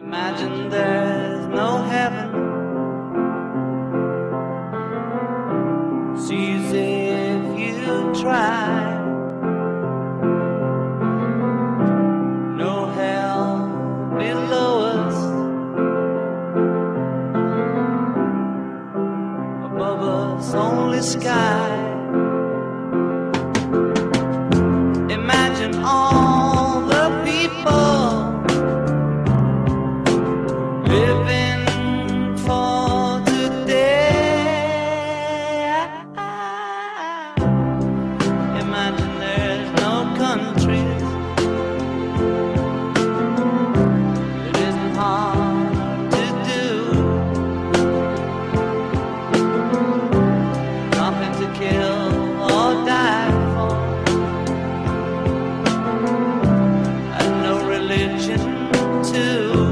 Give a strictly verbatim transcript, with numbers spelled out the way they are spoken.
Imagine there's no heaven. It's easy if you try. No hell below us. Above us only sky. Imagine all the people living for today. Imagine there's no countries. It isn't hard to do. Nothing to kill or die for. And no religion too.